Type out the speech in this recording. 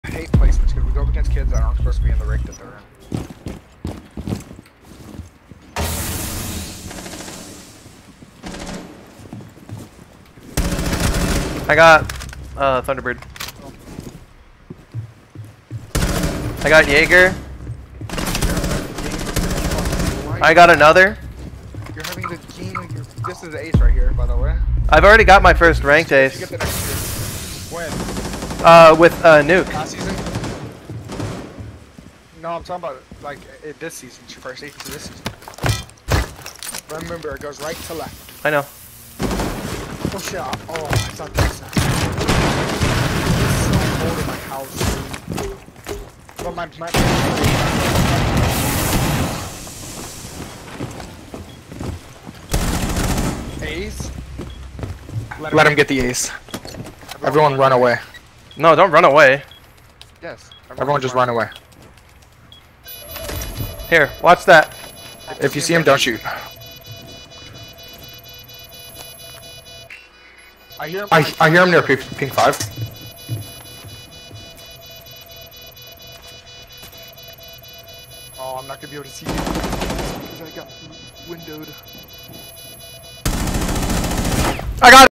hate placements because we go up against kids that aren't supposed to be in the rig that they're in. I got Thunderbird. I got Jaeger. I got another. You're having the game of your. This is the ace right here, by the way. I've already got my first ranked You ace. get the next year. When? With Nuke. Last season? No, I'm talking about like this season. It's your first ace to this season. Remember, it goes right to left. I know. Oh shit! Oh, I thought that's that. It's so cold in my house. But my ace. Let him get the ace. Everyone run away. No, don't run away. Yes. Everyone just run away. Here, watch that. If you see him, don't shoot. I hear him near pink 5. Oh, I'm not gonna be able to see you because I got windowed. I got it.